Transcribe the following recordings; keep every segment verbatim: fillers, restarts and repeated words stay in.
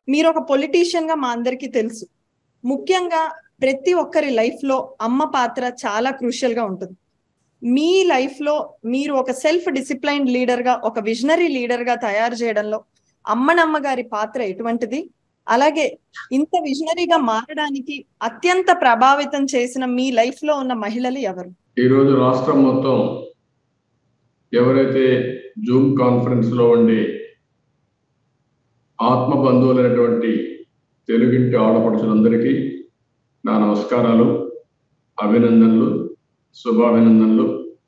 మీరు ఒక పొలిటీషియన్ గా మా అందరికీ తెలుసు, ముఖ్యంగా ప్రతి ఒక్కరి లైఫ్ లో అమ్మ పాత్ర చాలా క్రూషియల్ గా ఉంటుంది. మీ లైఫ్ లో మీరు ఒక సెల్ఫ్ డిసిప్లైన్డ్ లీడర్ గా, ఒక విజనరీ లీడర్ గా తయారు చేయడంలో అమ్మనమ్మ గారి పాత్ర ఎటువంటిది? అలాగే ఇంత విజనరీగా మారడానికి అత్యంత ప్రభావితం చేసిన మీ లైఫ్ లో ఉన్న మహిళలు ఎవరు? ఈ రోజు రాష్ట్రం మొత్తం ఎవరైతే జూమ్ కాన్ఫరెన్స్ లో ఉండి ఆత్మ బంధువులైనటువంటి తెలుగింటి ఆడపడుచులందరికీ నా నమస్కారాలు, అభినందనలు, శుభాభినందనలు.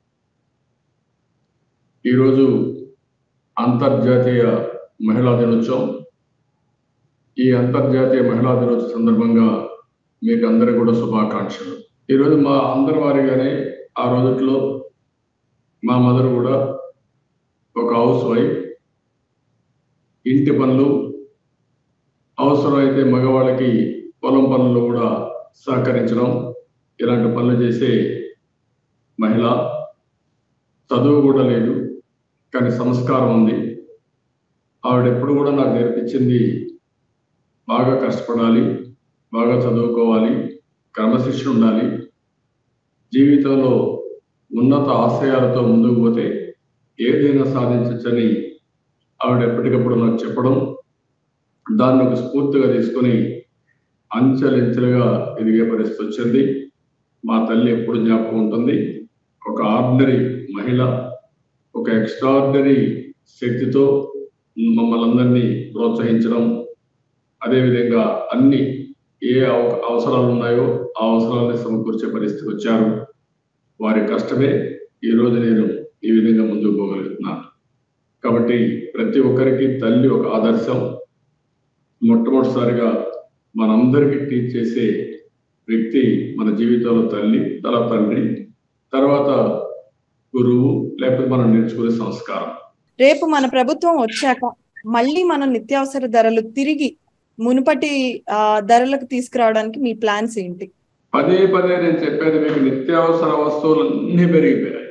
ఈరోజు అంతర్జాతీయ మహిళా దినోత్సవం. ఈ అంతర్జాతీయ మహిళా దినోత్సవం సందర్భంగా మీకు అందరికీ కూడా శుభాకాంక్షలు. ఈరోజు మా అందరి వారిగానే ఆ రోజుట్లో మా మదర్ కూడా ఒక హౌస్ వైఫ్. ఇంటి పనులు, అవసరమైతే మగవాళ్ళకి పొలం పనులు కూడా సహకరించడం, ఇలాంటి పనులు చేసే మహిళ. చదువు కూడా లేదు, కానీ సంస్కారం ఉంది. ఆవిడ ఎప్పుడు కూడా నాకు నేర్పించింది బాగా కష్టపడాలి, బాగా చదువుకోవాలి, క్రమశిక్షణ ఉండాలి, జీవితంలో ఉన్నత ఆశయాలతో ముందుకు పోతే ఏదైనా సాధించవచ్చని ఆవిడ ఎప్పటికప్పుడు నాకు చెప్పడం, దాన్ని ఒక స్ఫూర్తిగా తీసుకొని అంచెలంచెలుగా ఎదిగే పరిస్థితి వచ్చింది. మా తల్లి ఎప్పుడు జ్ఞాపకం ఉంటుంది. ఒక ఆర్డినరీ మహిళ, ఒక ఎక్స్ట్రాఆర్డినరీ శక్తితో మమ్మల్ని అందరినీ ప్రోత్సహించడం, అదేవిధంగా అన్ని ఏ అవసరాలు ఉన్నాయో ఆ అవసరాలని సమకూర్చే పరిస్థితికి వచ్చారు. వారి కష్టమే ఈరోజు నేను ఈ విధంగా ముందుకు పోగలుగుతున్నాను. కాబట్టి ప్రతి ఒక్కరికి తల్లి ఒక ఆదర్శం. మొట్టమొదటిసారిగా మనందరికీ టీచ్ చేసే వ్యక్తి మన జీవితంలో తల్లి, తల తండ్రి, తర్వాత గురువు, లేకపోతే మనం నేర్చుకునే సంస్కారం. రేపు మన ప్రభుత్వం వచ్చాక మళ్ళీ మనం నిత్యావసర ధరలు తిరిగి మునుపటి ఆ ధరలకు తీసుకురావడానికి మీ ప్లాన్స్ ఏంటి? పదే పదే నేను చెప్పేది మీకు, నిత్యావసర వస్తువులు అన్ని పెరిగిపోయాయి.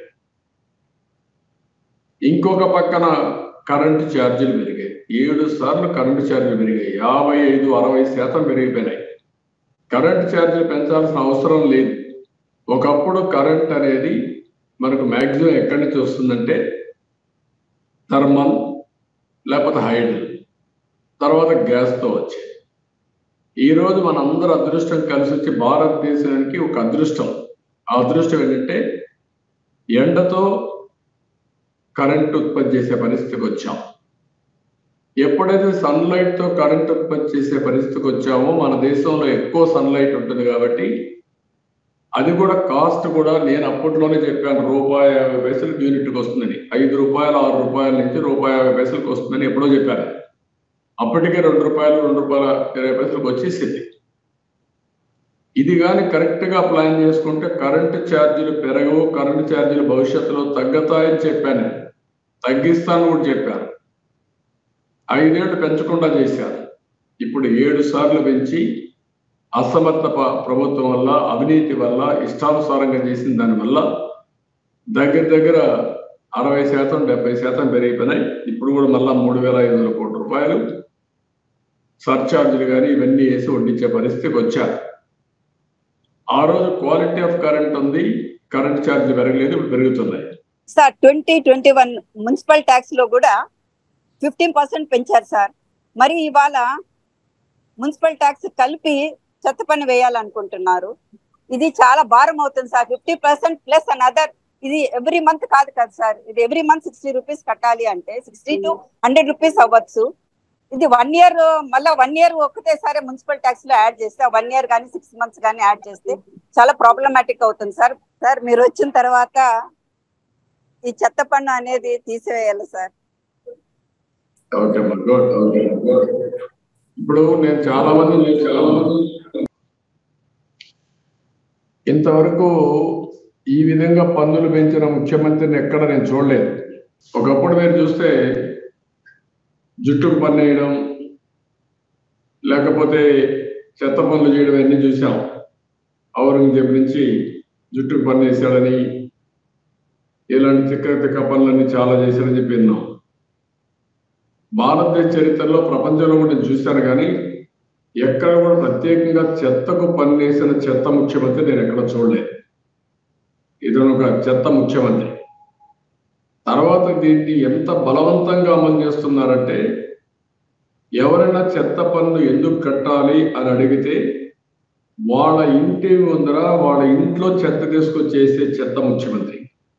ఇంకొక పక్కన కరెంటు ఛార్జీలు పెరిగాయి. ఏడు సార్లు కరెంటు ఛార్జీలు పెరిగాయి. యాభై ఐదు అరవై శాతం పెరిగిపోయినాయి. కరెంటు ఛార్జీలు పెంచాల్సిన అవసరం లేదు. ఒకప్పుడు కరెంట్ అనేది మనకు మ్యాక్సిమం ఎక్కడి నుంచి వస్తుందంటే థర్మల్, లేకపోతే హైడ్రల్, తర్వాత గ్యాస్తో వచ్చాయి. ఈరోజు మనందరూ అదృష్టం కలిసి వచ్చి భారతదేశానికి ఒక అదృష్టం. ఆ అదృష్టం ఏంటంటే ఎండతో కరెంట్ ఉత్పత్తి చేసే పరిస్థితికి వచ్చాం. ఎప్పుడైతే సన్లైట్తో కరెంట్ ఉత్పత్తి చేసే పరిస్థితికి వచ్చామో, మన దేశంలో ఎక్కువ సన్లైట్ ఉంటుంది కాబట్టి అది కూడా కాస్ట్ కూడా నేను అప్పట్లోనే చెప్పాను, రూపాయి యాభై పైసలకు యూనిట్కి వస్తుందని. ఐదు రూపాయలు ఆరు రూపాయల నుంచి రూపాయి యాభై పైసలకు వస్తుందని ఎప్పుడో చెప్పాను. అప్పటికే రెండు రూపాయలు రెండు రూపాయల ఇరవై పైసలకు వచ్చేసింది. ఇది కానీ కరెక్ట్గా ప్లాన్ చేసుకుంటే కరెంటు ఛార్జీలు పెరగవు, కరెంటు ఛార్జీలు భవిష్యత్తులో తగ్గుతాయని చెప్పాను. తగ్గిస్తాను కూడా చెప్పాను. ఐదేళ్లు పెంచకుండా చేశాను. ఇప్పుడు ఏడు సార్లు పెంచి అసమర్థ ప్రభుత్వం వల్ల, అవినీతి వల్ల, ఇష్టానుసారంగా చేసిన దానివల్ల దగ్గర దగ్గర అరవై శాతం డెబ్బై శాతం పెరిగిపోయినాయి. ఇప్పుడు కూడా మళ్ళా మూడు వేల ఐదు వందల కోట్ల రూపాయలు సర్ఛార్జీలు కానీ ఇవన్నీ వేసి వడ్డించే పరిస్థితికి వచ్చారు. ఆ రోజు క్వాలిటీ ఆఫ్ కరెంట్ ఉంది, కరెంట్ ఛార్జీలు పెరగలేదు, ఇప్పుడు పెరుగుతున్నాయి. Sir twenty twenty one municipal tax లో కూడా ఫిఫ్టీన్ పర్సెంట్ పెంచారు సార్. మరి ఇవాళ మున్సిపల్ ట్యాక్స్ కలిపి చెత్త పన్ను వేయాలనుకుంటున్నారు. ఇది చాలా భారం అవుతుంది sir. Fifty percent plus another, ఇది ఎవ్రీ మంత్ కాదు కదా సార్. ఇది ఎవ్రీ మంత్ సిక్స్టీ రూపీస్ కట్టాలి అంటే సిక్స్టీ టు హండ్రెడ్ రూపీస్ అవ్వచ్చు. ఇది వన్ ఇయర్ మళ్ళీ వన్ ఇయర్ ఒకటేసారి మున్సిపల్ ట్యాక్స్ లో యాడ్ చేస్తే, వన్ ఇయర్ కానీ సిక్స్ మంత్స్ కానీ యాడ్ చేస్తే చాలా ప్రాబ్లమాటిక్ అవుతుంది సార్. సార్ మీరు వచ్చిన తర్వాత ఈ చెత్త పన్ను అనేది తీసివేయాలి సార్. ఇప్పుడు నేను చాలా మంది చాలా మంది ఇంతవరకు ఈ విధంగా పన్నులు పెంచిన ముఖ్యమంత్రిని ఎక్కడ నేను చూడలేదు. ఒకప్పుడు మీరు చూస్తే జుట్టుకు పన్ను వేయడం, లేకపోతే చెత్త పనులు చేయడం అన్నీ చూసాం. ఔరంగజేబు నుంచి జుట్టుకు పన్ను వేసాడని, ఇలాంటి తిక్క తిక్క పనులన్నీ చాలా చేశాడని చెప్పి విన్నాం. భారతదేశ చరిత్రలో ప్రపంచంలో కూడా నేను చూశాను, కానీ ఎక్కడ కూడా ప్రత్యేకంగా చెత్తకు పన్నేసిన చెత్త ముఖ్యమంత్రి నేను ఎక్కడ చూడలేదు. ఇతను ఒక చెత్త ముఖ్యమంత్రి. తర్వాత దీన్ని ఎంత బలవంతంగా అమలు చేస్తున్నారంటే, ఎవరైనా చెత్త పన్ను ఎందుకు కట్టాలి అని అడిగితే వాళ్ళ ఇంటి ముందర వాళ్ళ ఇంట్లో చెత్త తీసుకొచ్చేసే చెత్త ముఖ్యమంత్రి.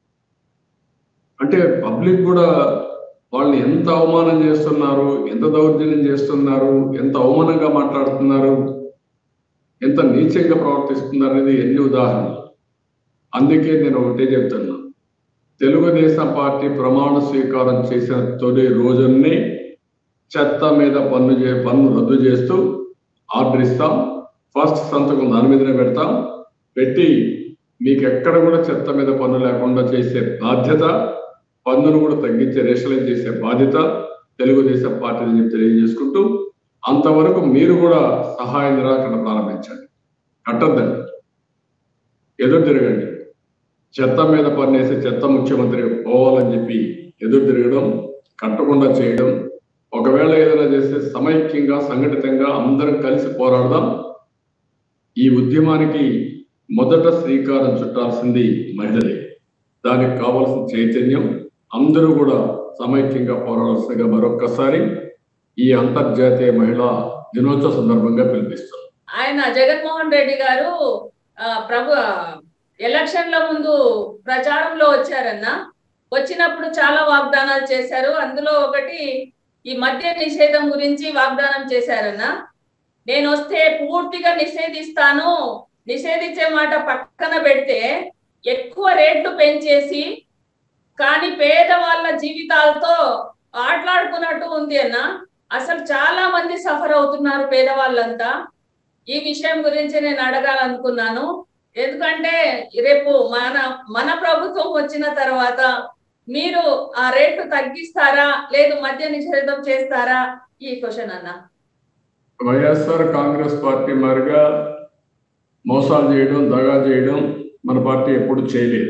అంటే పబ్లిక్ కూడా వాళ్ళని ఎంత అవమానం చేస్తున్నారు, ఎంత దౌర్జన్యం చేస్తున్నారు, ఎంత అవమానంగా మాట్లాడుతున్నారు, ఎంత నీచంగా ప్రవర్తిస్తున్నారు అనేది ఎన్ని ఉదాహరణలు. అందుకే నేను ఒకటే చెప్తున్నా, తెలుగుదేశం పార్టీ ప్రమాణ స్వీకారం చేసిన తొలి రోజునే చెత్త మీద పన్ను చే పన్ను రద్దు చేస్తూ ఆర్డర్ ఇస్తాం. ఫస్ట్ సంతకం దాని మీదనే పెడతాం. పెట్టి మీకు ఎక్కడ కూడా చెత్త మీద పన్ను లేకుండా చేసే బాధ్యత, పన్నును కూడా తగ్గించే రేషనలైజ్ చేసే బాధ్యత తెలుగుదేశం పార్టీని తెలియజేసుకుంటూ, అంతవరకు మీరు కూడా సహాయ నిరాకరణ ప్రారంభించండి. కట్టద్దండి, ఎదురు తిరగండి. చెత్త మీద పన్నేసి చెత్త ముఖ్యమంత్రి పోవాలని చెప్పి ఎదురు తిరగడం, కట్టకుండా చేయడం, ఒకవేళ ఏదైనా చేస్తే సమైక్యంగా సంఘటితంగా అందరం కలిసి పోరాడదాం. ఈ ఉద్యమానికి మొదట శ్రీకారం చుట్టాల్సింది మహిళలే. దానికి కావాల్సిన చైతన్యం అందరూ కూడా సమైక్యంగా పోరాడాల్సిందిగా మరొక్కసారి ఈ అంతర్జాతీయ మహిళా దినోత్సవ సందర్భంగా పిలిపిస్తారు. ఆయన జగన్మోహన్ రెడ్డి గారు ప్రభు ఎలక్షన్ల ముందు ప్రచారంలో వచ్చారన్న. వచ్చినప్పుడు చాలా వాగ్దానాలు చేశారు. అందులో ఒకటి ఈ మద్య నిషేధం గురించి వాగ్దానం చేశారన్న. నేను వస్తే పూర్తిగా నిషేధిస్తాను, నిషేధించే మాట పక్కన పెడితే ఎక్కువ రేట్లు పెంచేసి కానీ పేదవాళ్ళ జీవితాలతో ఆటలాడుకున్నట్టు ఉంది అన్న. అసలు చాలా మంది సఫర్ అవుతున్నారు పేదవాళ్ళంతా. ఈ విషయం గురించి నేను అడగాలనుకున్నాను. ఎందుకంటే రేపు మన మన ప్రభుత్వం వచ్చిన తర్వాత మీరు ఆ రేటు తగ్గిస్తారా, లేదు మద్య నిషేధం చేస్తారా? ఈ క్వశ్చన్ అన్న. వైఎస్ఆర్ కాంగ్రెస్ పార్టీ మారిగా మోసాలు చేయడం, దగా చేయడం మన పార్టీ ఎప్పుడు చేయలేదు.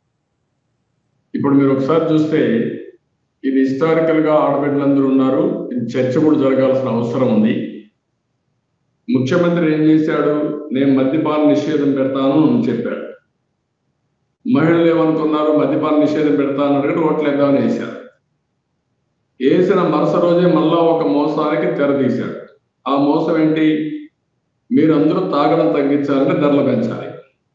ఇప్పుడు మీరు ఒకసారి చూస్తే ఇది హిస్టారికల్ గా ఆడబిడ్డలందరూ ఉన్నారు. ఇది చర్చ కూడా జరగాల్సిన అవసరం ఉంది. ముఖ్యమంత్రి ఏం చేశాడు? నేను మద్యపాన నిషేధం పెడతాను అని చెప్పాడు. మహిళలు ఏమనుకున్నారు? మద్యపాన నిషేధం పెడతాను అడిగి ఓట్లేద్దామని వేశారు. వేసిన మరుస రోజే మళ్ళా ఒక మోసానికి తెరదీశాడు. ఆ మోసం ఏంటి? మీరందరూ తాగడం తగ్గించాలంటే ధరలు పెంచాలి.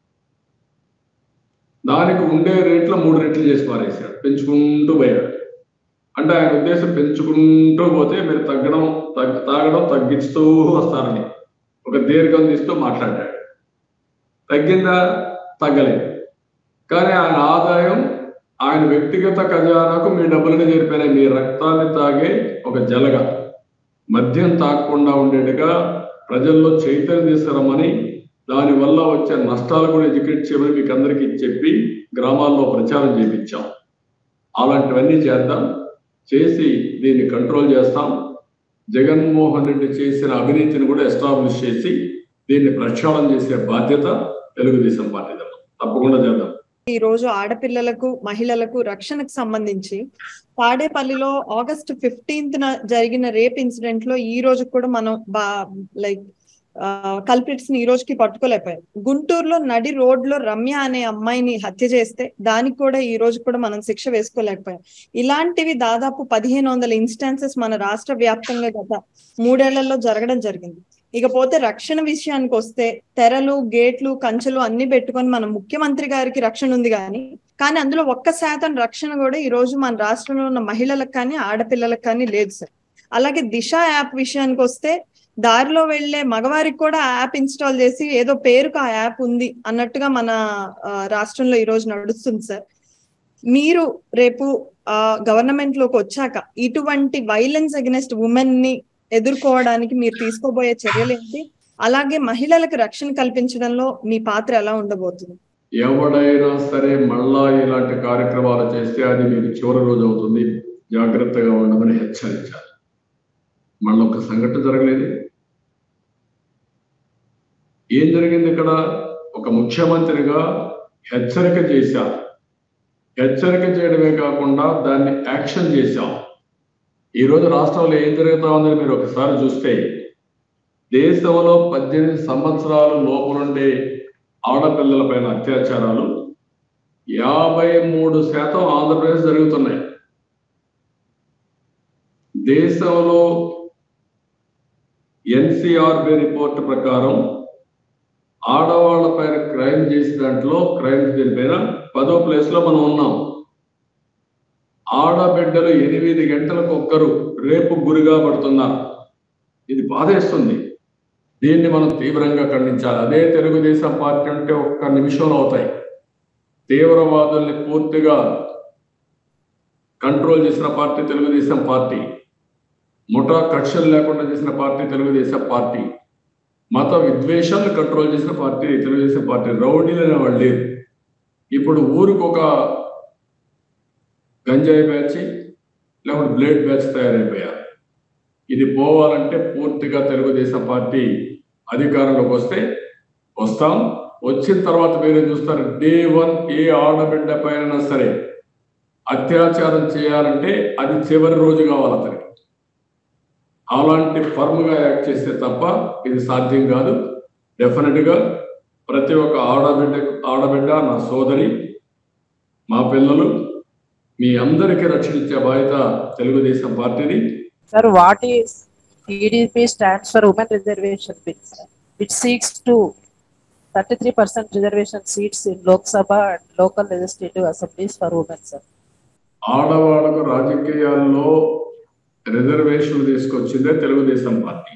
దానికి ఉండే రేట్లో మూడు రెట్లు చేసి పారేశాడు, పెంచుకుంటూ పోయాడు. అంటే ఆయన ఉద్దేశం పెంచుకుంటూ పోతే మీరు తగ్గడం తగ్గ తాగడం తగ్గిస్తూ వస్తారని ఒక దీర్ఘం తీస్తూ మాట్లాడాడు. తగ్గిందా? తగ్గలేదు. కానీ ఆయన ఆదాయం ఆయన వ్యక్తిగత ఖజానాకు మీ డబ్బులని చేరిపోయినాయి. మీ రక్తాన్ని తాగే ఒక జలగా మద్యం తాగకుండా ఉండేట్టుగా ప్రజల్లో చైతన్యం తీసుకురమ్మని, దానివల్ల వచ్చే నష్టాలు కూడా ఎడ్యుకేట్ చేయమని మీకు అందరికీ చెప్పి గ్రామాల్లో ప్రచారం చేయించాం. అలాంటివన్నీ చేద్దాం, చేసి దీన్ని కంట్రోల్ చేస్తాం. జగన్మోహన్ రెడ్డి చేసిన అవినీతిని కూడా ఎస్టాబ్లిష్ చేసి దీన్ని ప్రక్షాళన చేసే బాధ్యత తెలుగుదేశం పార్టీ తప్పకుండా చేద్దాం. ఈ రోజు ఆడపిల్లలకు, మహిళలకు రక్షణకు సంబంధించి తాడేపల్లిలో ఆగస్టు ఫిఫ్టీన్త్ జరిగిన రేప్ ఇన్సిడెంట్ లో ఈ రోజు కూడా మనం బా లైక్ కల్ప్రిట్స్ ని ఈ రోజుకి పట్టుకోలేకపోయాం. గుంటూరులో నడి రోడ్ లో రమ్య అనే అమ్మాయిని హత్య చేస్తే దానికి కూడా ఈ రోజు కూడా మనం శిక్ష వేసుకోలేకపోయాం. ఇలాంటివి దాదాపు పదిహేను వందల ఇన్స్టాన్సెస్ మన రాష్ట్ర వ్యాప్తంగా గత మూడేళ్లలో జరగడం జరిగింది. ఇకపోతే రక్షణ విషయానికి వస్తే తెరలు, గేట్లు, కంచెలు అన్ని పెట్టుకొని మన ముఖ్యమంత్రి గారికి రక్షణ ఉంది కానీ కానీ అందులో ఒక్క శాతం రక్షణ కూడా ఈ రోజు మన రాష్ట్రంలో ఉన్న మహిళలకు కానీ ఆడపిల్లలకు కానీ లేదు సార్. అలాగే దిశ యాప్ విషయానికి వస్తే దారిలో వెళ్లే మగవారికి కూడా ఆ యాప్ ఇన్స్టాల్ చేసి ఏదో పేరుకు ఆ యాప్ ఉంది అన్నట్టుగా మన రాష్ట్రంలో ఈ రోజు నడుస్తుంది సార్. మీరు రేపు ఆ గవర్నమెంట్ లోకి వచ్చాక ఇటువంటి వైలెన్స్ అగైనెస్ట్ ఉమెన్ ని ఎదుర్కోవడానికి మీరు తీసుకోబోయే చర్యలు ఏంటి? అలాగే మహిళలకు రక్షణ కల్పించడంలో మీ పాత్ర ఎలా ఉండబోతుంది? ఎవడైనా సరే మళ్ళా ఇలాంటి కార్యక్రమాలు చేస్తే అది మీకు చివరి రోజు అవుతుంది, జాగ్రత్తగా ఉండమని హెచ్చరించాలి. మళ్ళీ ఒక సంఘటన జరగలేదు. ఏం జరిగింది ఇక్కడ? ఒక ముఖ్యమంత్రిగా హెచ్చరిక చేశారు. హెచ్చరిక చేయడమే కాకుండా దాన్ని యాక్షన్ చేశాం. ఈ రోజు రాష్ట్రంలో ఏం జరుగుతా ఉందని మీరు ఒకసారి చూస్తే, దేశంలో పద్దెనిమిది సంవత్సరాలు లోపలుండే ఆడపిల్లల పైన అత్యాచారాలు యాభై మూడు శాతం ఆంధ్రప్రదేశ్ జరుగుతున్నాయి. దేశంలో ఎన్సిఆర్బి రిపోర్ట్ ప్రకారం ఆడవాళ్ల పైన క్రైమ్ చేసిన దాంట్లో క్రైమ్ దీనిపైన పదో ప్లేస్ లో మనం ఉన్నాం. ఆడబిడ్డలు ఎనిమిది గంటలకు ఒక్కరు రేపు గురిగా పడుతున్నారు. ఇది బాధేస్తుంది. దీన్ని మనం తీవ్రంగా ఖండించాలి. అదే తెలుగుదేశం పార్టీ అంటే ఒక్క నిమిషంలో అవుతాయి. తీవ్రవాదుల్ని పూర్తిగా కంట్రోల్ చేసిన పార్టీ తెలుగుదేశం పార్టీ. ముఠా కక్షలు లేకుండా చేసిన పార్టీ తెలుగుదేశం పార్టీ. మత విద్వేషాలను కంట్రోల్ చేసిన పార్టీ తెలుగుదేశం పార్టీ. రౌడీలు అనే వాళ్ళు లేరు. ఇప్పుడు ఊరికి ఒక గంజాయి బ్యాచ్ లేకపోతే బ్లేడ్ బ్యాచ్ తయారైపోయారు. ఇది పోవాలంటే పూర్తిగా తెలుగుదేశం పార్టీ అధికారంలోకి వస్తే వస్తాం. వచ్చిన తర్వాత మీరు చూస్తారు, డే వన్ ఏ ఆడబిడ్డ పైన సరే అత్యాచారం చేయాలంటే అది చివరి రోజు కావాలి అతనికి. అలాంటి ఫర్మ్గా యాక్ట్ చేస్తే తప్ప ఇది సాధ్యం కాదు. డెఫినెట్ గా ప్రతి ఒక్క ఆడబిడ్డ ఆడబిడ్డ నా సోదరి, మా పిల్లలు, మీ అందరికీ రక్షణ ఇచ్చే బాధ్యత తెలుగుదేశం పార్టీది. Sir, what is T D P stands for Women Reservation Bill, which seeks to thirty-three percent reservation seats in Lok Sabha and local legislative assemblies for women, sir. ఆడవాళ్లకు రాజకీయాల్లో రిజర్వేషన్లు తీసుకొచ్చిందే తెలుగుదేశం పార్టీ.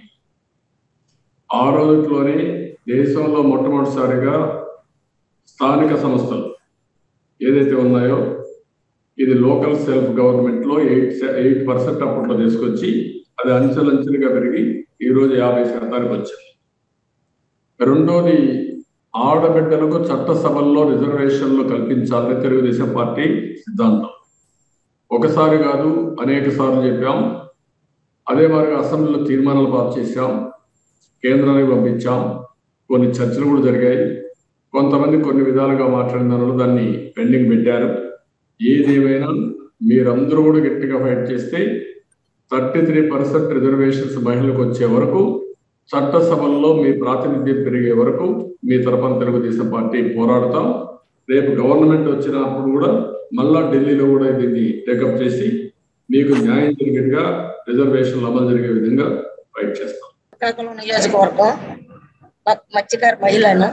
ఆ రోజుల్లోనే దేశంలో మొట్టమొదటిసారిగా స్థానిక సంస్థలు ఏదైతే ఉన్నాయో ఇది లోకల్ సెల్ఫ్ గవర్నమెంట్ లో ఎయిట్ ఎయిట్ పర్సెంట్ అప్పట్లో తీసుకొచ్చి అది అంచెలంచెలుగా పెరిగి ఈ రోజు యాభై శాతానికి వచ్చింది. రెండోది, ఆడబిడ్డలకు చట్టసభల్లో రిజర్వేషన్లు కల్పించాలని తెలుగుదేశం పార్టీ సిద్ధాంతం. ఒకసారి కాదు అనేక సార్లు చెప్పాం. అదే మాదిరిగా అసెంబ్లీలో తీర్మానాలు పాస్ చేశాం, కేంద్రానికి పంపించాం, కొన్ని చర్చలు కూడా జరిగాయి. కొంతమంది కొన్ని విధాలుగా మాట్లాడిన దానిలో దాన్ని పెండింగ్ పెట్టారు. ఏదేమైనా మీరందరూ కూడా గట్టిగా ఫైట్ చేస్తే థర్టీ త్రీ పర్సెంట్ రిజర్వేషన్స్ మహిళలకు వచ్చే వరకు, చట్టసభల్లో మీ ప్రాతినిధ్యం పెరిగే వరకు మీ తరపున తెలుగుదేశం పార్టీ పోరాడతాం. రేపు గవర్నమెంట్ వచ్చినప్పుడు కూడా మళ్ళా ఢిల్లీలో కూడా దీన్ని టేకప్ చేసి మీకు న్యాయం జరిగేట్టుగా రిజర్వేషన్లు అమలు జరిగే విధంగా ఫైట్ చేస్తాం. నియోజకవర్గం మత్స్యకార మహిళను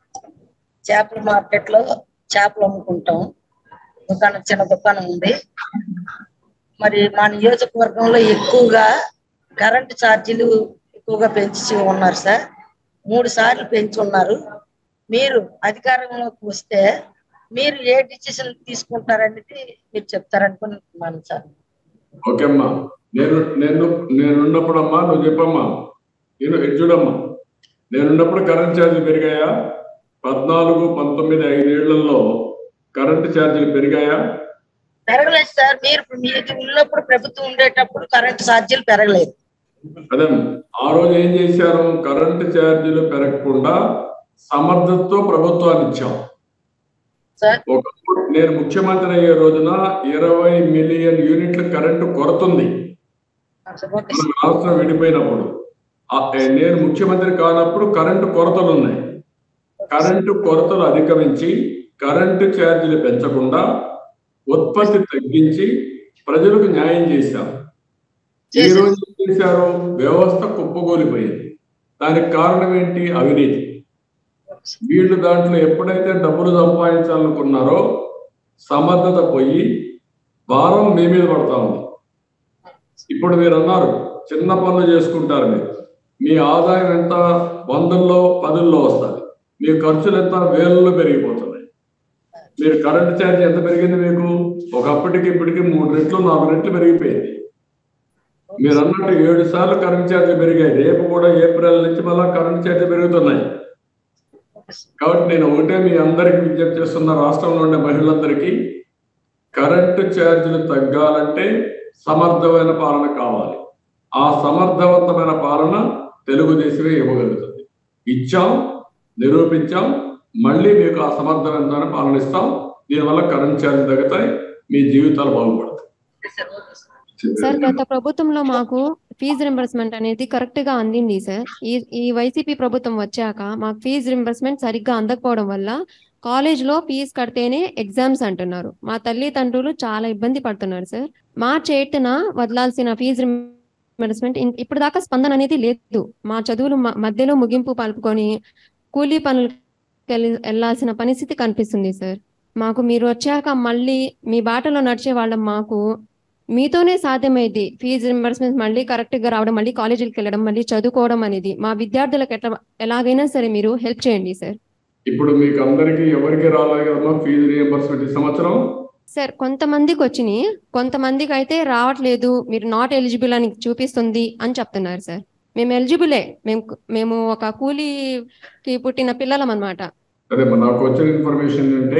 చేపల మార్కెట్ లో చేపలు అమ్ముకుంటాం. దుకాణం చిన్న దుకాణం ఉంది. మరి మా నియోజకవర్గంలో ఎక్కువగా కరెంటు ఛార్జీలు ఎక్కువగా పెంచి ఉన్నారు సార్. మూడు సార్లు పెంచి ఉన్నారు. మీరు అధికారంలోకి వస్తే మీరు ఏ డిసిషన్ తీసుకుంటారనేది మీరు చెప్తారనుకుంటున్నాను సార్. ఓకే అమ్మా, నేను నేను నేనున్నప్పుడు అమ్మా నువ్వు చెప్పమ్మా. నేను చూడమ్మా, నేనున్నప్పుడు కరెంట్ ఛార్జీలు పెరిగాయా? పద్నాలుగు పంతొమ్మిది ఐదేళ్లలో కరెంటు ఛార్జీలు పెరిగాయా? పెరగలేదు సార్. మీరు మీరు ఉన్నప్పుడు ప్రభుత్వం ఉండేటప్పుడు కరెంటు ఛార్జీలు పెరగలేదు. అదే ఆ రోజు ఏం చేశారు? కరెంటు ఛార్జీలు పెరగకుండా సమర్థతతో ప్రభుత్వాన్ని ఇచ్చాం. ఒకప్పుడు నేను ముఖ్యమంత్రి అయ్యే రోజున ఇరవై మిలియన్ యూనిట్ల కరెంటు కొరతుంది రాష్ట్రం విడిపోయినప్పుడు. నేను ముఖ్యమంత్రి కానప్పుడు కరెంటు కొరతలు ఉన్నాయి. కరెంటు కొరతలు అధిగమించి కరెంటు ఛార్జీలు పెంచకుండా ఉత్పత్తి తగ్గించి ప్రజలకు న్యాయం చేశాం. ఈ రోజు ఏం చేశారు? వ్యవస్థ కుప్పగోలిపోయింది. దానికి కారణం ఏంటి? అవినీతి. వీళ్ళు దాంట్లో ఎప్పుడైతే డబ్బులు సంపాదించాలనుకున్నారో సమర్థత పోయి భారం మీ మీద పడతా ఉంది. ఇప్పుడు మీరు అన్నారు చిన్న పనులు చేసుకుంటారు, మీరు మీ ఆదాయం ఎంత వందల్లో పదుల్లో వస్తుంది, మీ ఖర్చులు ఎంత వేలలో పెరిగిపోతున్నాయి. మీరు కరెంట్ ఛార్జ్ ఎంత పెరిగింది? మీకు ఒకప్పటికి ఇప్పటికి మూడు రెట్లు నాలుగు రెట్లు పెరిగిపోయింది. మీరు అన్నట్టు ఏడు సార్లు కరెంట్ ఛార్జ్ పెరిగాయి. రేపు కూడా ఏప్రిల్ నుంచి మళ్ళా కరెంట్ ఛార్జ్ పెరుగుతున్నాయి. కాబట్టి నేను ఒకటే మీ అందరికి విజ్ఞప్తి చేస్తున్న, రాష్ట్రంలో ఉండే మహిళలందరికీ కరెంటు ఛార్జీలు తగ్గాలంటే సమర్థమైన పాలన కావాలి. ఆ సమర్థవంతమైన పాలన తెలుగుదేశమే ఇవ్వగలుగుతుంది. ఇచ్చాం, నిరూపించాం, మళ్ళీ మీకు ఆ సమర్థవంతమైన పాలన ఇస్తాం. దీనివల్ల కరెంట్ ఛార్జీలు తగ్గుతాయి, మీ జీవితాలు బాగుపడతాయి. సార్ గత ప్రభుత్వంలో మాకు ఫీజు రింబర్స్మెంట్ అనేది కరెక్ట్ గా అందింది సార్. ఈ ఈ వైసీపీ ప్రభుత్వం వచ్చాక మాకు ఫీజు రింబర్స్మెంట్ సరిగ్గా అందకపోవడం వల్ల కాలేజ్ లో ఫీజు కడితేనే ఎగ్జామ్స్ అంటున్నారు. మా తల్లిదండ్రులు చాలా ఇబ్బంది పడుతున్నారు సార్. మార్చి ఎయిత్న వదలాల్సిన ఫీజు రింబర్స్మెంట్ ఇప్పుడు దాకా స్పందన అనేది లేదు. మా చదువులు మధ్యలో ముగింపు పలుపుకొని కూలీ పనులు వెళ్లాల్సిన పరిస్థితి కనిపిస్తుంది సార్. మాకు మీరు వచ్చాక మళ్ళీ మీ బాటలో నడిచే వాళ్ళం, మాకు మీతోనే సాధ్యమైంది ఫీజు రింబర్స్మెంట్ మళ్ళీ కరెక్ట్ గా రావడం, మళ్ళీ కాలేజీకి వెళ్ళడం, మళ్ళీ చదువుకోవడం అనేది మా విద్యార్థులకు ఎట్లా ఎలాగైనా సరే మీరు హెల్ప్ చేయండి సార్. ఇప్పుడు మీకు అందరికి ఎవరికి రాలేదు కదమ్మా ఫీజు రీఎంబర్స్మెంట్ ఈ సంవత్సరం? సార్ కొంతమందికి వచ్చినాయి, కొంతమందికి అయితే రావట్లేదు, మీరు నాట్ ఎలిజిబుల్ అని చూపిస్తుంది అని చెప్తున్నారు సార్. మేము ఎలిజిబులే, మేము మేము ఒక కూలీకి పుట్టిన పిల్లలం అన్నమాట. అదే నాకు వచ్చిన ఇన్ఫర్మేషన్ అంటే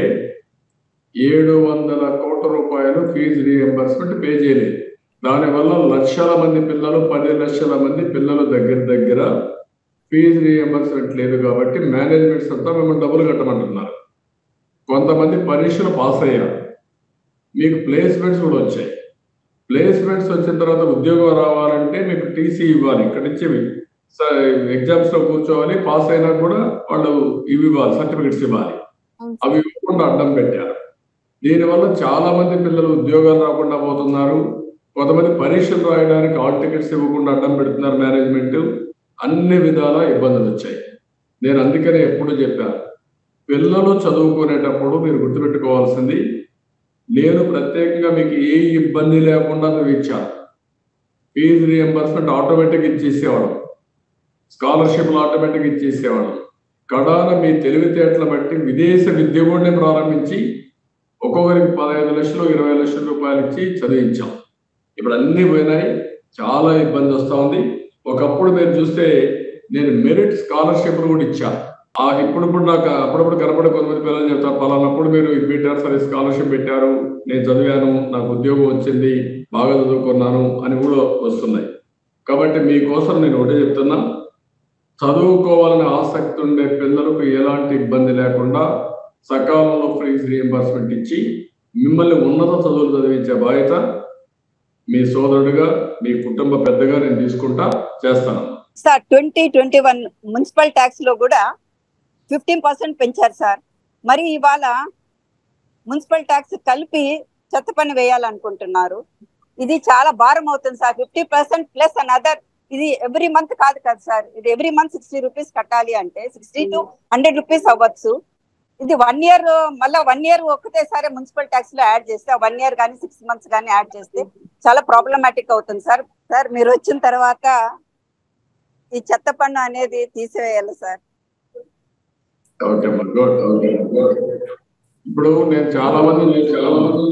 ఏడు వందల కోట్ల రూపాయలు ఫీజు రీఎంబర్స్మెంట్ పే చేయలేదు. దానివల్ల లక్షల మంది పిల్లలు, పది లక్షల మంది పిల్లలు దగ్గర దగ్గర ఫీజు రీఎంబర్స్మెంట్ లేదు కాబట్టి మేనేజ్మెంట్స్ అంతా మిమ్మల్ని డబ్బులు కట్టమంటున్నారు. కొంతమంది పరీక్షలు పాస్ అయ్యారు, మీకు ప్లేస్మెంట్స్ కూడా వచ్చాయి. ప్లేస్మెంట్స్ వచ్చిన తర్వాత ఉద్యోగం రావాలంటే మీకు టీసీ ఇవ్వాలి, ఇక్కడ నుంచి ఎగ్జామ్స్ లో కూర్చోవాలి, పాస్ అయినా కూడా వాళ్ళు ఇవి ఇవ్వాలి, సర్టిఫికెట్స్ ఇవ్వాలి. అవి ఇవ్వకుండా అడ్డం పెట్టారు. దీనివల్ల చాలా మంది పిల్లలు ఉద్యోగాలు రాకుండా పోతున్నారు. కొంతమంది పరీక్షలు రాయడానికి హాల్ టికెట్స్ ఇవ్వకుండా అడ్డం పెడుతున్నారు మేనేజ్మెంట్. అన్ని విధాల ఇబ్బందులు వచ్చాయి. నేను అందుకనే ఎప్పుడు చెప్పాను, పిల్లలు చదువుకునేటప్పుడు మీరు గుర్తుపెట్టుకోవాల్సింది, నేను ప్రత్యేకంగా మీకు ఏ ఇబ్బంది లేకుండా నువ్వు ఇచ్చాను. ఫీజు రీఎంబర్స్మెంట్ ఆటోమేటిక్ ఇచ్చేసేవాడు, స్కాలర్షిప్లు ఆటోమేటిక్ ఇచ్చేసేవాడు. కడాన మీ తెలివితేటల బట్టి విదేశ విద్య కూడా ప్రారంభించి ఒక్కొక్కరికి పదహైదు లక్షలు ఇరవై లక్షల రూపాయలు ఇచ్చి చదివించాం. ఇప్పుడు అన్ని పోయినాయి, చాలా ఇబ్బంది వస్తూ ఉంది. ఒకప్పుడు మీరు చూస్తే నేను మెరిట్ స్కాలర్షిప్లు కూడా ఇచ్చాను. ఆ ఇప్పుడు ఇప్పుడు నాకు అప్పుడప్పుడు కనపడే కొంతమంది పిల్లలు చెప్తారు, పలానప్పుడు మీరు పెట్టారు సరే స్కాలర్షిప్ పెట్టారు, నేను చదివాను, నాకు ఉద్యోగం వచ్చింది, బాగా చదువుకున్నాను అని కూడా వస్తున్నాయి. కాబట్టి మీకోసం నేను ఒకటే చెప్తున్నా, చదువుకోవాలని ఆసక్తి ఉండే పిల్లలకు ఎలాంటి ఇబ్బంది లేకుండా సకాలంలో ఫీజు రీఎంబర్స్మెంట్ ఇచ్చి మిమ్మల్ని ఉన్నత చదువులు చదివించే బాధ్యత మీ సోదరుడిగా, మీ కుటుంబ పెద్దగా నేను తీసుకుంటా, చేస్తాను. Sir twenty twenty one municipal tax లో కూడా ఫిఫ్టీన్ పర్సెంట్ పెంచారు సార్. మరి ఇవాళ మున్సిపల్ ట్యాక్స్ కలిపి చెత్త పన్ను వేయాలనుకుంటున్నారు. ఇది చాలా భారం అవుతుంది sir. Fifty percent plus another, ఇది ఎవ్రీ మంత్ కాదు కదా సార్, ఇది ఎవ్రీ మంత్ సిక్స్టీ రూపీస్ కట్టాలి అంటే సిక్స్టీ టు హండ్రెడ్ రూపీస్ అవ్వచ్చు. ఇది వన్ ఇయర్ మళ్ళీ వన్ ఇయర్ ఒకటేసారి మున్సిపల్ ట్యాక్స్ లో యాడ్ చేస్తే, వన్ ఇయర్ కానీ సిక్స్ మంత్స్ కానీ యాడ్ చేస్తే చాలా ప్రాబ్లమాటిక్ అవుతుంది సార్. సార్ మీరు వచ్చిన తర్వాత ఈ చెత్త పన్ను అనేది తీసివేయాలి సార్. ఇప్పుడు నేను చాలా మంది చాలా మంది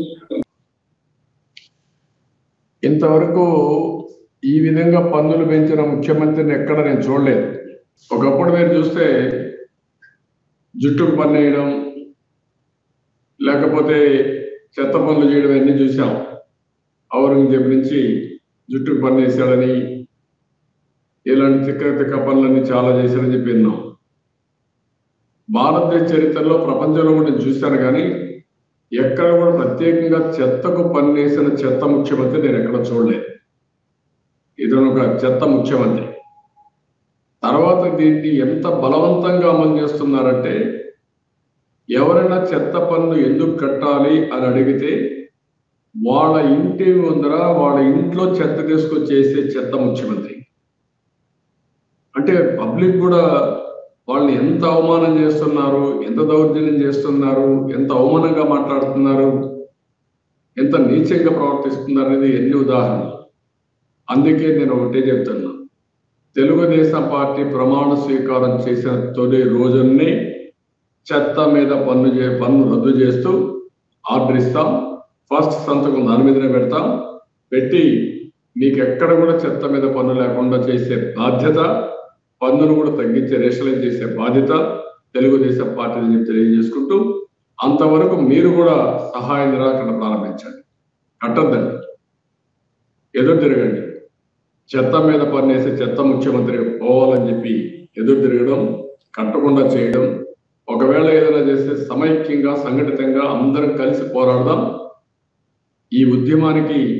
ఇంతవరకు ఈ విధంగా పన్నులు పెంచిన ముఖ్యమంత్రిని ఎక్కడ నేను చూడలేదు. ఒకప్పుడు మీరు చూస్తే జుట్టుకు పన్ను వేయడం, లేకపోతే చెత్త పనులు చేయడం అన్నీ చూసాం. ఔరంగజేబు నుంచి జుట్టుకు పన్ను వేసాడని, ఇలాంటి తిక్క తిక్క పనులన్నీ చాలా చేశారని చెప్పి విన్నాం. భారతదేశ చరిత్రలో ప్రపంచంలో కూడా నేను చూశాను, కానీ ఎక్కడ కూడా ప్రత్యేకంగా చెత్తకు పన్ను వేసిన చెత్త ముఖ్యమంత్రి నేను ఎక్కడ చూడలేదు. ఇతను ఒక చెత్త ముఖ్యమంత్రి. తర్వాత దీన్ని ఎంత బలవంతంగా అమలు చేస్తున్నారంటే, ఎవరైనా చెత్త పన్ను ఎందుకు కట్టాలి అని అడిగితే వాళ్ళ ఇంటి ముందర వాళ్ళ ఇంట్లో చెత్త తీసుకొచ్చేసే చెత్త ముఖ్యమంత్రి. అంటే పబ్లిక్ కూడా వాళ్ళని ఎంత అవమానం చేస్తున్నారు, ఎంత దౌర్జన్యం చేస్తున్నారు, ఎంత అవమానంగా మాట్లాడుతున్నారు, ఎంత నీచంగా ప్రవర్తిస్తున్నారు అనేది ఎన్ని ఉదాహరణలు. అందుకే నేను ఒకటే చెప్తున్నా, తెలుగుదేశం పార్టీ ప్రమాణ స్వీకారం చేసిన తొలి రోజునే చెత్త మీద పన్ను చే పన్ను రద్దు చేస్తూ ఆర్డర్ ఇస్తాం. ఫస్ట్ సంతకం దాని మీదనే పెడతాం. పెట్టి మీకు ఎక్కడ కూడా చెత్త మీద పన్ను లేకుండా చేసే బాధ్యత, పన్నును కూడా తగ్గించే రేషనలైజ్ చేసే బాధ్యత తెలుగుదేశం పార్టీని చెప్పి తెలియజేసుకుంటూ, అంతవరకు మీరు కూడా సహాయ నిరాకరణ ప్రారంభించండి. కట్టద్దండి, ఎదురు తిరగండి. చెత్త మీద పన్నేసి చెత్త ముఖ్యమంత్రి పోవాలని చెప్పి ఎదురు తిరగడం, కట్టకుండా చేయడం, ఒకవేళ ఏదైనా చేస్తే సమైక్యంగా సంఘటితంగా అందరం కలిసి పోరాడదాం. ఈ ఉద్యమానికి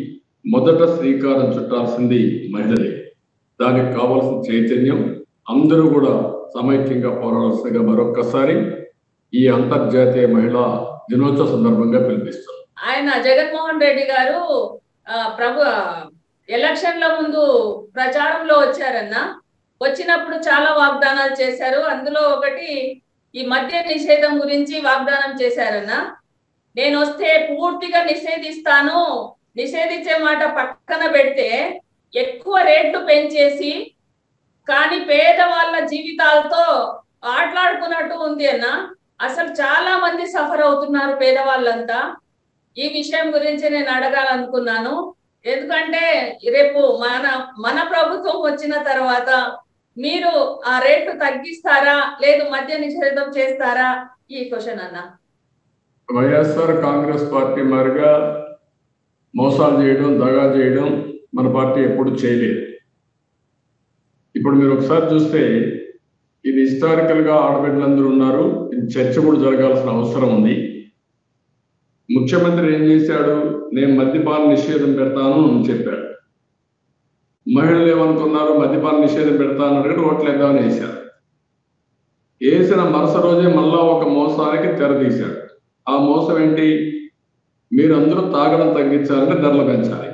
మొదట శ్రీకారం చుట్టాల్సింది మహిళలే. దానికి కావాల్సిన చైతన్యం అందరూ కూడా సమైక్యంగా పోరాడాల్సిందిగా మరొక్కసారి ఈ అంతర్జాతీయ మహిళా దినోత్సవ సందర్భంగా పిలిపిస్తారు. ఆయన జగన్మోహన్ రెడ్డి గారు ప్రభు ఎలక్షన్ల ముందు ప్రచారంలో వచ్చారన్న. వచ్చినప్పుడు చాలా వాగ్దానాలు చేశారు. అందులో ఒకటి ఈ మద్య నిషేధం గురించి వాగ్దానం చేశారన్న. నేను వస్తే పూర్తిగా నిషేధిస్తాను, నిషేధించే మాట పక్కన పెడితే ఎక్కువ రేట్లు పెంచేసి కానీ పేదవాళ్ళ జీవితాలతో ఆటలాడుకున్నట్టు ఉంది అన్న. అసలు చాలా మంది సఫర్ అవుతున్నారు పేదవాళ్ళంతా. ఈ విషయం గురించి నేను అడగాలనుకున్నాను. ఎందుకంటే రేపు మన మన ప్రభుత్వం వచ్చిన తర్వాత మీరు ఆ రేటు తగ్గిస్తారా, లేదు మద్య నిషేధం చేస్తారా? ఈ క్వశ్చన్ అన్న. వైఎస్ఆర్ కాంగ్రెస్ పార్టీ మారిగా మోసాలు చేయడం, దగా చేయడం మన పార్టీ ఎప్పుడు చేయలేదు. ఇప్పుడు మీరు ఒకసారి చూస్తే ఇది హిస్టారికల్ గా ఆడబిడ్డలందరూ ఉన్నారు. ఇది చర్చ కూడా జరగాల్సిన అవసరం ఉంది. ముఖ్యమంత్రి ఏం చేశాడు? నేను మద్యపాన నిషేధం పెడతాను అని చెప్పాడు. మహిళలు ఏమనుకున్నారు? మద్యపాన నిషేధం పెడతాను అడిగి ఓట్లు వేద్దామని వేశారు. వేసిన మరుస రోజే మళ్ళా ఒక మోసానికి తెరదీశాడు. ఆ మోసం ఏంటి? మీరందరూ తాగడం తగ్గించాలంటే ధరలు పెంచాలి.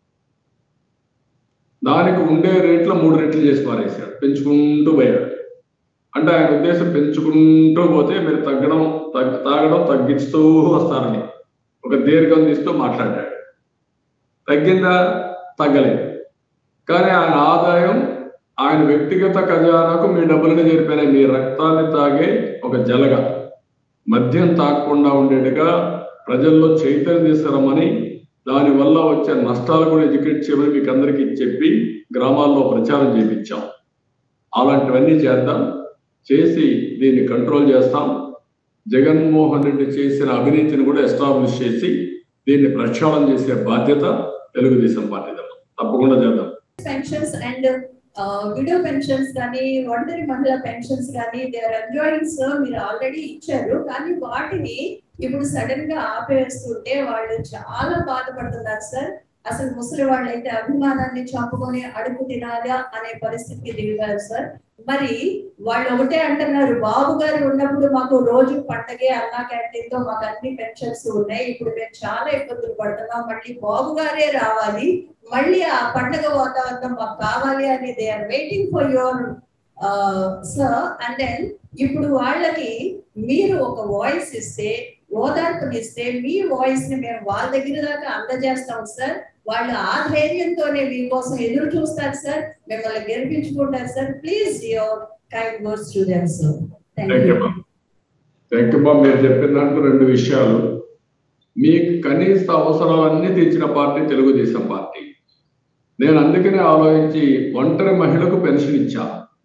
దానికి ఉండే రేట్లు మూడు రెట్లు చేసి పారేశాడు, పెంచుకుంటూ పోయాడు. అంటే ఆయన ఉద్దేశం పెంచుకుంటూ పోతే మీరు తగ్గడం తగ్గ తాగడం తగ్గిస్తూ వస్తారని ఒక దీర్ఘం తీస్తూ మాట్లాడాడు. తగ్గిందా? తగ్గలేదు. కానీ ఆయన ఆదాయం ఆయన వ్యక్తిగత ఖజానాకు మీ డబ్బులని చేరిపోయినాయి. మీ రక్తాన్ని తాగే ఒక జలగా మద్యం తాగకుండా ఉండేట్టుగా ప్రజల్లో చైతన్యం తీసుకురమ్మని, దానివల్ల వచ్చే నష్టాలు కూడా ఎడ్యుకేట్ చేయమని మీకు అందరికీ చెప్పి గ్రామాల్లో ప్రచారం చేయించాం. అలాంటివన్నీ చేద్దాం, చేసి దీన్ని కంట్రోల్ చేస్తాం. జగన్మోహన్ రెడ్డి చేసిన అవినీతిని కూడా ఎస్టాబ్లిష్ చేసి దీన్ని ప్రక్షాళన చేసే బాధ్యత తెలుగుదేశం పార్టీ తప్పకుండా చేద్దాం. పెన్షన్స్ అండ్ విడో పెన్షన్స్ కానీ ఒంటరి మహిళా పెన్షన్స్ కానీ దే ఆర్ ఎంజాయింగ్ సార్, మీరు ఆల్రెడీ ఇచ్చారు. కానీ వాటిని ఇప్పుడు సడన్ గా ఆపేస్తుంటే వాళ్ళు చాలా బాధపడుతున్నారు సార్. అసలు ముసలి వాళ్ళు అయితే అభిమానాన్ని చంపుకొని అడుగు తినాలా అనే పరిస్థితికి దిగారు సార్. మరి వాళ్ళు ఒకటే అంటున్నారు, బాబు గారు ఉన్నప్పుడు మాకు రోజు పండగే అన్నా క్యాంటీన్ తో మాకు అన్ని పెన్షన్స్ ఉన్నాయి, ఇప్పుడు మేము చాలా ఇబ్బందులు పడుతున్నాం, మళ్ళీ బాబు గారే రావాలి, మళ్ళీ ఆ పండగ వాతావరణం మాకు కావాలి అని they are waiting for your sir. And then ఇప్పుడు వాళ్ళకి మీరు ఒక వాయిస్ ఇస్తే, ఓదార్పునిస్తే మీ వాయిస్ ని మేము వాళ్ళ దగ్గర దాకా అందజేస్తాం సార్. వాళ్ళు ఆ ధైర్యంతోనే మీకోసం ఎదురు చూస్తారు సార్, మిమ్మల్ని గెలిపించుకుంటారు sir. Please your kind words to them sir. Thank you. Thank you. మీరు చెప్పిన దాంట్లో రెండు విషయాలు. మీకు కనీస అవసరాలన్నీ తీర్చిన పార్టీ తెలుగుదేశం పార్టీ. నేను అందుకనే ఆలోచించి ఒంటరి మహిళకు పెన్షన్ ఇచ్చా.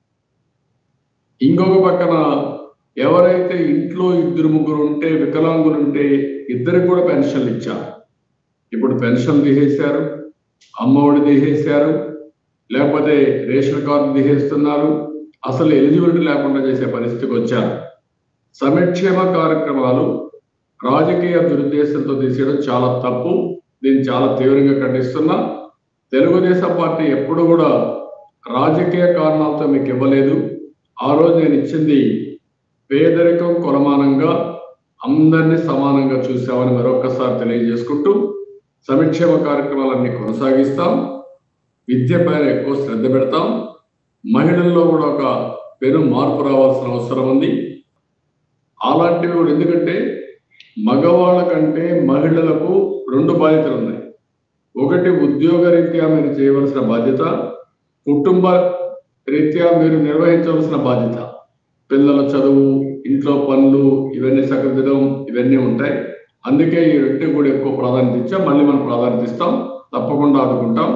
ఇంకొక పక్కన ఎవరైతే ఇంట్లో ఇద్దరు ముగ్గురు ఉంటే, వికలాంగులు ఉంటే ఇద్దరికి కూడా పెన్షన్లు ఇచ్చా. ఇప్పుడు పెన్షన్ తీసేశారు, అమ్మఒడి తీసేశారు, లేకపోతే రేషన్ కార్డు తీసేస్తున్నారు. అసలు ఎలిజిబిలిటీ లేకుండా చేసే పరిస్థితికి వచ్చారు. సంక్షేమ కార్యక్రమాలు రాజకీయ దురుద్దేశంతో తీసేయడం చాలా తప్పు. దీన్ని చాలా తీవ్రంగా ఖండిస్తున్నా. తెలుగుదేశం పార్టీ ఎప్పుడు కూడా రాజకీయ కారణాలతో మీకు ఇవ్వలేదు. ఆ రోజు నేను ఇచ్చింది పేదరికం కొలమానంగా అందరినీ సమానంగా చూసామని మరొకసారి తెలియజేసుకుంటూ సంక్షేమ కార్యక్రమాలన్నీ కొనసాగిస్తాం. విద్య పైన ఎక్కువ శ్రద్ధ పెడతాం. మహిళల్లో కూడా ఒక పెను మార్పు రావాల్సిన అవసరం ఉంది. అలాంటివి కూడా, ఎందుకంటే మగవాళ్ళ కంటే మహిళలకు రెండు బాధ్యతలు ఉన్నాయి. ఒకటి ఉద్యోగ రీత్యా మీరు చేయవలసిన బాధ్యత, కుటుంబ రీత్యా మీరు నిర్వహించవలసిన బాధ్యత. పిల్లల చదువు, ఇంట్లో పనులు ఇవన్నీ సకరించడం ఇవన్నీ ఉంటాయి. అందుకే ఈ రెండు కూడా ఎక్కువ ప్రాధాన్యత ఇచ్చాం. మళ్ళీ మనం ప్రాధాన్యత ఇస్తాం, తప్పకుండా ఆదుకుంటాం.